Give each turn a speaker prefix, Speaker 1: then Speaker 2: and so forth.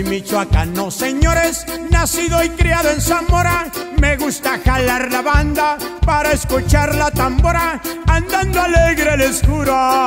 Speaker 1: soy michoacano, señores, nacido y criado en Zamora. Me gusta jalar la banda para escuchar la tambora, andando alegre les juro.